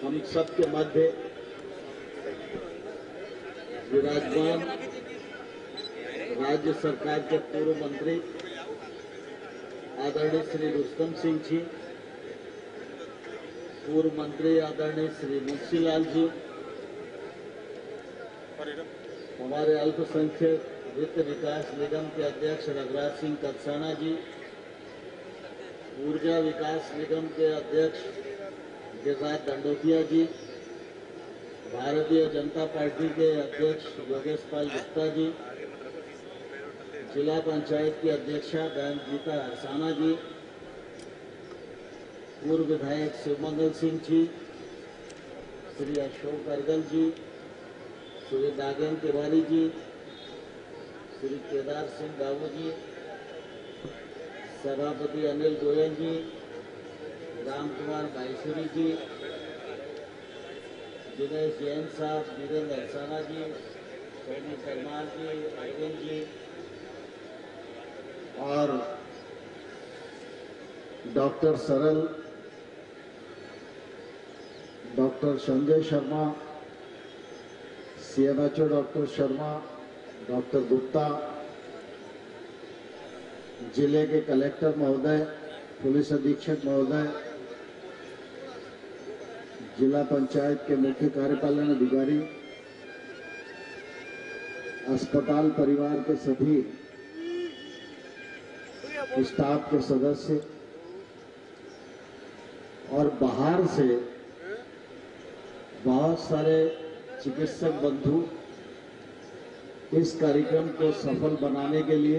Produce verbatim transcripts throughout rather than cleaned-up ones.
हम सब के मध्य विराजमान राज्य सरकार के पूर्व मंत्री आदरणीय श्री रुस्तम सिंह जी, पूर्व मंत्री आदरणीय श्री मुंशीलाल जी, हमारे अल्पसंख्यक वित्त विकास निगम के अध्यक्ष रघुराज सिंह कत्साना जी, ऊर्जा विकास निगम के अध्यक्ष गिरिराज दंडोतिया जी, भारतीय जनता पार्टी के अध्यक्ष योगेश पाल गुप्ता जी, जिला पंचायत की अध्यक्षा बहन गीता हरसाना जी, पूर्व विधायक शिवमंगल सिंह जी, श्री अशोक अर्गल जी, श्री नागेंद्र तिवारी जी, श्री केदार सिंह बाबू जी, सभापति अनिल गोयल जी, राम कुमार बाईसुरी जी, दिनेश जैन साहब, वीरेंद्र हरसाना जी, सोनी परमार जी, अरविंद जी और doctor Saral, doctor Sanjay Sharma, CMHO doctor Sharma, doctor Gupta, जिले के कलेक्टर महोदय, पुलिस अधीक्षक महोदय, जिला पंचायत के मुख्य कार्यपालन अधिकारी, अस्पताल परिवार के सभी स्टाफ के सदस्य और बाहर से बहुत सारे चिकित्सक बंधु इस कार्यक्रम को सफल बनाने के लिए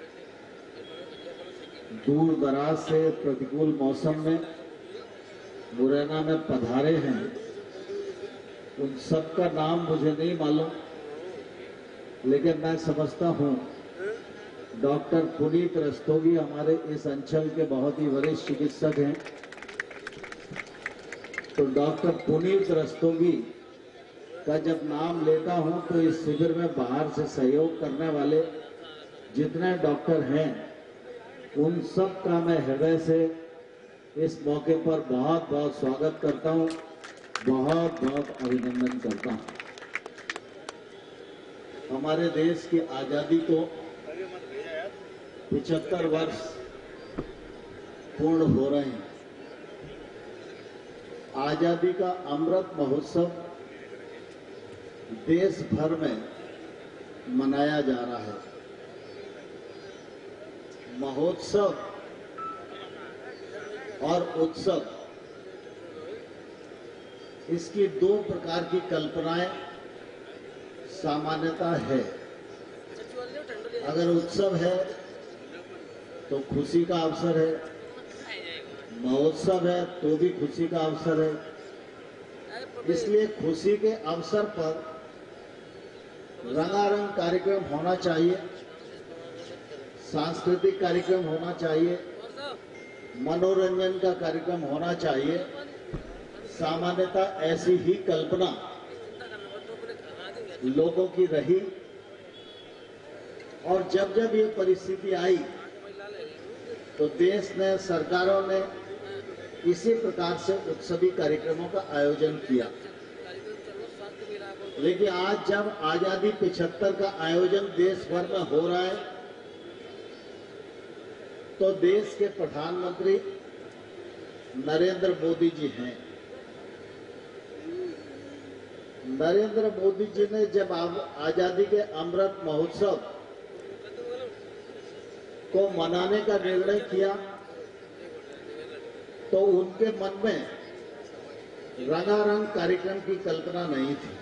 दूर दराज से प्रतिकूल मौसम में मुरैना में पधारे हैं। उन सबका नाम मुझे नहीं मालूम, लेकिन मैं समझता हूं डॉक्टर पुनीत रस्तोगी हमारे इस अंचल के बहुत ही वरिष्ठ चिकित्सक हैं। तो डॉक्टर पुनीत रस्तोगी का जब नाम लेता हूं तो इस शिविर में बाहर से सहयोग करने वाले जितने डॉक्टर हैं उन सब का मैं हृदय से इस मौके पर बहुत बहुत स्वागत करता हूं, बहुत बहुत अभिनंदन करता हूं। हमारे देश की आजादी को पचहत्तर वर्ष पूर्ण हो रहे हैं। आजादी का अमृत महोत्सव देश भर में मनाया जा रहा है। महोत्सव और उत्सव, इसकी दो प्रकार की कल्पनाएं सामान्यता है। अगर उत्सव है तो खुशी का अवसर है, महोत्सव है तो भी खुशी का अवसर है। इसलिए खुशी के अवसर पर रंगारंग कार्यक्रम होना चाहिए, सांस्कृतिक कार्यक्रम होना चाहिए, मनोरंजन का कार्यक्रम होना चाहिए। सामान्यता ऐसी ही कल्पना लोगों की रही और जब जब ये परिस्थिति आई तो देश ने, सरकारों ने इसी प्रकार से उत्सवी कार्यक्रमों का आयोजन किया। लेकिन आज जब आजादी पिछहत्तर का आयोजन देश भर में हो रहा है तो देश के प्रधानमंत्री नरेंद्र मोदी जी हैं। नरेंद्र मोदी जी ने जब आजादी के अमृत महोत्सव को मनाने का निर्णय किया तो उनके मन में रंगारंग कार्यक्रम की कल्पना नहीं थी।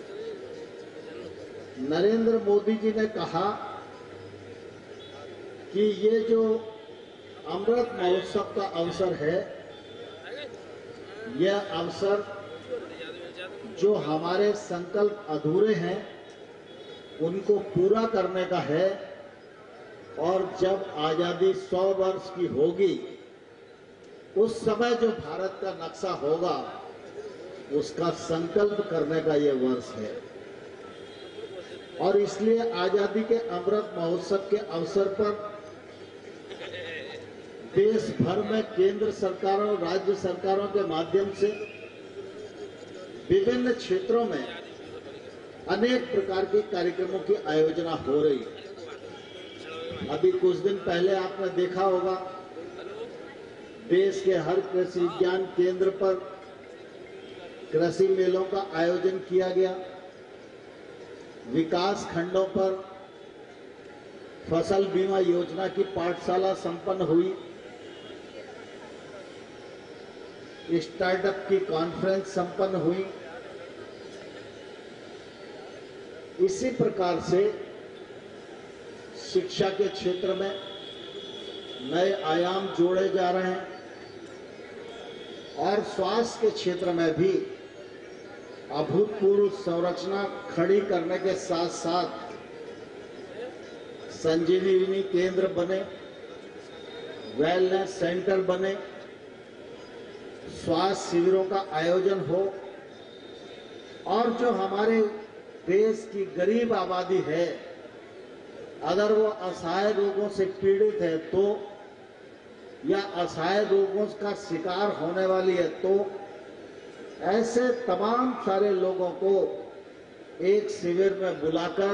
नरेंद्र मोदी जी ने कहा कि ये जो अमृत महोत्सव का अवसर है, यह अवसर जो हमारे संकल्प अधूरे हैं उनको पूरा करने का है और जब आजादी सौ वर्ष की होगी उस समय जो भारत का नक्शा होगा उसका संकल्प करने का ये वर्ष है। और इसलिए आजादी के अमृत महोत्सव के अवसर पर देश भर में केंद्र सरकारों, राज्य सरकारों के माध्यम से विभिन्न क्षेत्रों में अनेक प्रकार के कार्यक्रमों की आयोजना हो रही है। अभी कुछ दिन पहले आपने देखा होगा, देश के हर कृषि विज्ञान केंद्र पर कृषि मेलों का आयोजन किया गया। विकास खंडों पर फसल बीमा योजना की पाठशाला संपन्न हुई। स्टार्टअप की कॉन्फ्रेंस संपन्न हुई। इसी प्रकार से शिक्षा के क्षेत्र में नए आयाम जोड़े जा रहे हैं और स्वास्थ्य के क्षेत्र में भी अभूतपूर्व संरचना खड़ी करने के साथ साथ संजीवनी केंद्र बने, वेलनेस सेंटर बने, स्वास्थ्य शिविरों का आयोजन हो और जो हमारे देश की गरीब आबादी है, अगर वो असहाय रोगों से पीड़ित है तो या असहाय रोगों का शिकार होने वाली है तो ऐसे तमाम सारे लोगों को एक शिविर में बुलाकर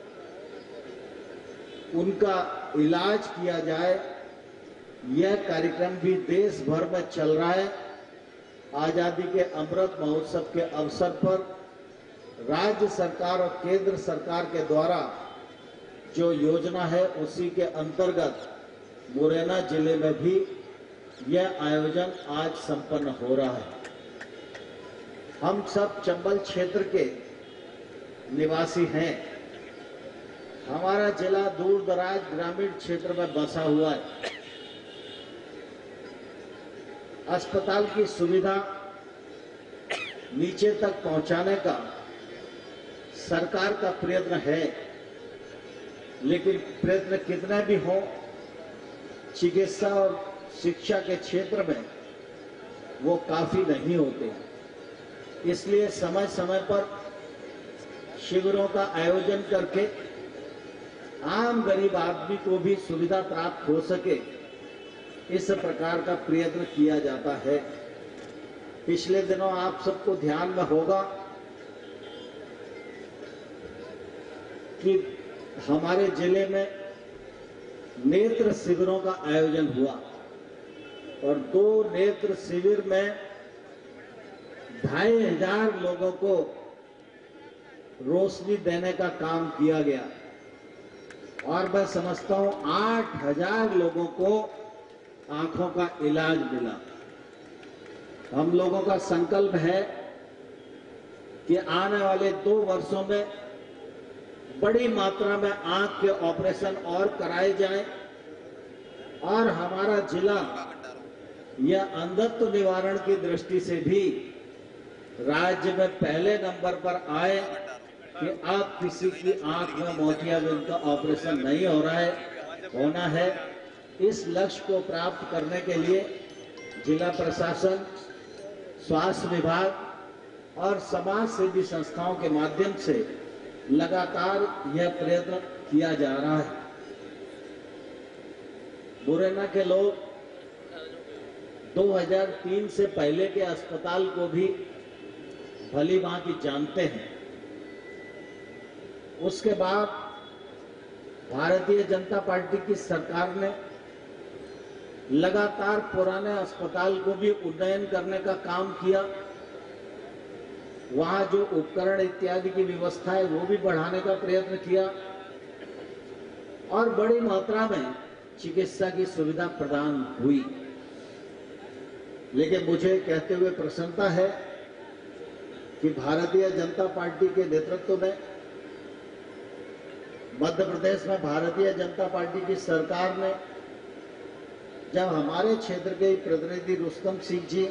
उनका इलाज किया जाए। यह कार्यक्रम भी देश भर में चल रहा है। आजादी के अमृत महोत्सव के अवसर पर राज्य सरकार और केंद्र सरकार के द्वारा जो योजना है उसी के अंतर्गत मुरैना जिले में भी यह आयोजन आज संपन्न हो रहा है। हम सब चंबल क्षेत्र के निवासी हैं। हमारा जिला दूर दराज ग्रामीण क्षेत्र में बसा हुआ है। अस्पताल की सुविधा नीचे तक पहुंचाने का सरकार का प्रयत्न है, लेकिन प्रयत्न कितना भी हो, चिकित्सा और शिक्षा के क्षेत्र में वो काफी नहीं होते। इसलिए समय समय पर शिविरों का आयोजन करके आम गरीब आदमी को भी सुविधा प्राप्त हो सके, इस प्रकार का प्रयत्न किया जाता है। पिछले दिनों आप सबको ध्यान में होगा कि हमारे जिले में नेत्र शिविरों का आयोजन हुआ और दो नेत्र शिविर में ढाई हजार लोगों को रोशनी देने का काम किया गया और मैं समझता हूं आठ हजार लोगों को आंखों का इलाज मिला। हम लोगों का संकल्प है कि आने वाले दो वर्षों में बड़ी मात्रा में आंख के ऑपरेशन और कराए जाएं और हमारा जिला यह अंधत्व निवारण की दृष्टि से भी राज्य में पहले नंबर पर आए कि अब किसी की आंख में मोतियाबिंद का ऑपरेशन नहीं हो रहा है, होना है। इस लक्ष्य को प्राप्त करने के लिए जिला प्रशासन, स्वास्थ्य विभाग और समाज सेवी संस्थाओं के माध्यम से लगातार यह प्रयत्न किया जा रहा है। मुरैना के लोग दो हज़ार तीन से पहले के अस्पताल को भी भली भांति जानते हैं। उसके बाद भारतीय जनता पार्टी की सरकार ने लगातार पुराने अस्पताल को भी उन्नयन करने का काम किया। वहां जो उपकरण इत्यादि की व्यवस्था है वो भी बढ़ाने का प्रयत्न किया और बड़ी मात्रा में चिकित्सा की सुविधा प्रदान हुई। लेकिन मुझे कहते हुए प्रसन्नता है कि भारतीय जनता पार्टी के नेतृत्व में मध्य प्रदेश में भारतीय जनता पार्टी की सरकार ने जब हमारे क्षेत्र के प्रतिनिधि रुस्तम सिंह जी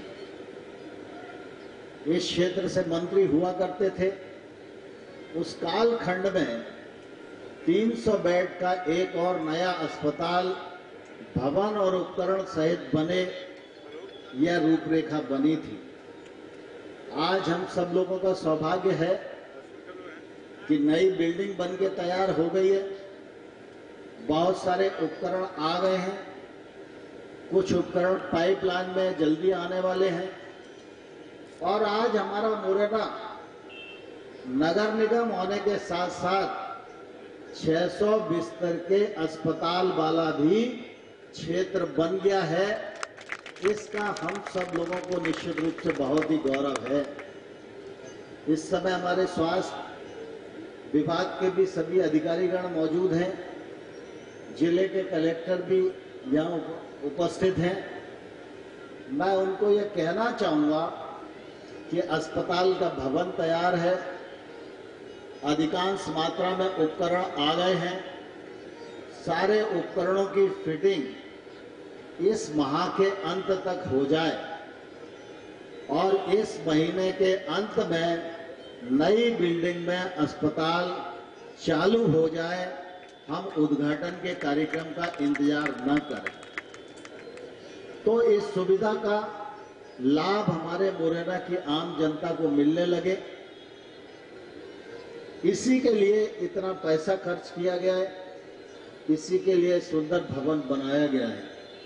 इस क्षेत्र से मंत्री हुआ करते थे, उस काल खंड में तीन सौ बेड का एक और नया अस्पताल भवन और उपकरण सहित बने, यह रूपरेखा बनी थी। आज हम सब लोगों का सौभाग्य है कि नई बिल्डिंग बन के तैयार हो गई है। बहुत सारे उपकरण आ गए हैं, कुछ उपकरण पाइपलाइन में जल्दी आने वाले हैं और आज हमारा मुरैना नगर निगम होने के साथ साथ छह सौ बिस्तर के अस्पताल वाला भी क्षेत्र बन गया है। इसका हम सब लोगों को निश्चित रूप से बहुत ही गौरव है। इस समय हमारे स्वास्थ्य विभाग के भी सभी अधिकारीगण मौजूद हैं, जिले के कलेक्टर भी यहाँ उपस्थित हैं। मैं उनको ये कहना चाहूँगा कि अस्पताल का भवन तैयार है, अधिकांश मात्रा में उपकरण आ गए हैं। सारे उपकरणों की फिटिंग इस माह के अंत तक हो जाए और इस महीने के अंत में नई बिल्डिंग में अस्पताल चालू हो जाए। हम उद्घाटन के कार्यक्रम का इंतजार न करें तो इस सुविधा का लाभ हमारे मुरैना की आम जनता को मिलने लगे। इसी के लिए इतना पैसा खर्च किया गया है, इसी के लिए सुंदर भवन बनाया गया है।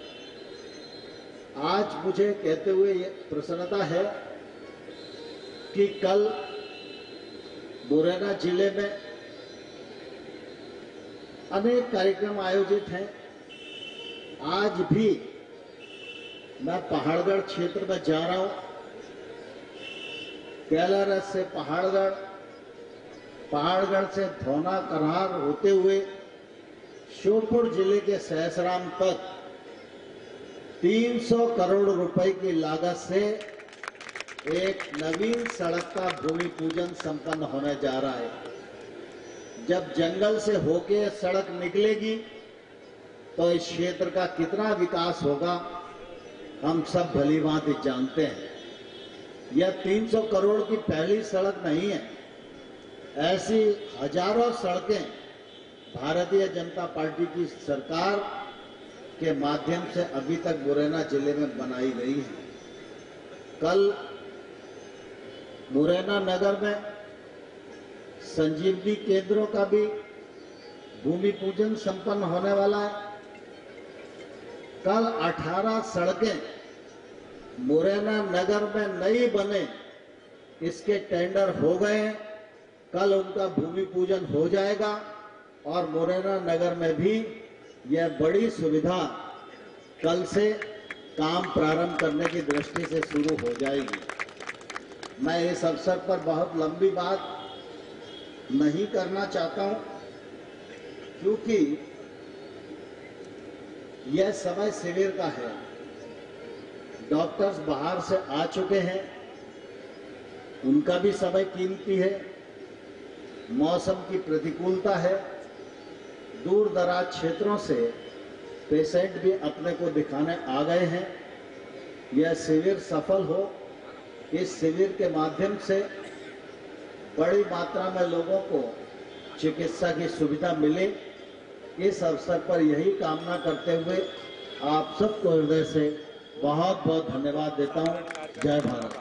आज मुझे कहते हुए ये प्रसन्नता है कि कल मुरैना जिले में अनेक कार्यक्रम आयोजित हैं। आज भी मैं पहाड़गढ़ क्षेत्र में जा रहा हूं। कैलारस से पहाड़गढ़, पहाड़गढ़ से धौना करहार होते हुए श्योपुर जिले के सहसराम तक तीन सौ करोड़ रुपए की लागत से एक नवीन सड़क का भूमि पूजन संपन्न होने जा रहा है। जब जंगल से होके सड़क निकलेगी तो इस क्षेत्र का कितना विकास होगा हम सब भलीभांति जानते हैं। यह तीन सौ करोड़ की पहली सड़क नहीं है, ऐसी हजारों सड़कें भारतीय जनता पार्टी की सरकार के माध्यम से अभी तक मुरैना जिले में बनाई गई है। कल मुरैना नगर में संजीवनी केंद्रों का भी भूमि पूजन संपन्न होने वाला है। कल अठारह सड़कें मुरैना नगर में नई बने, इसके टेंडर हो गए हैं। कल उनका भूमि पूजन हो जाएगा और मुरैना नगर में भी यह बड़ी सुविधा कल से काम प्रारंभ करने की दृष्टि से शुरू हो जाएगी। मैं इस अवसर पर बहुत लंबी बात नहीं करना चाहता हूं, क्योंकि यह समय शिविर का है। डॉक्टर्स बाहर से आ चुके हैं, उनका भी समय कीमती है। मौसम की प्रतिकूलता है, दूर दराज क्षेत्रों से पेशेंट भी अपने को दिखाने आ गए हैं। यह शिविर सफल हो, इस शिविर के माध्यम से बड़ी मात्रा में लोगों को चिकित्सा की सुविधा मिले, इस अवसर पर यही कामना करते हुए आप सबको हृदय से बहुत बहुत धन्यवाद देता हूं। जय भारत।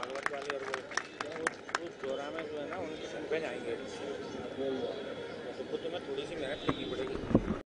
थोड़ी सी मेहनत करनी पड़ेगी।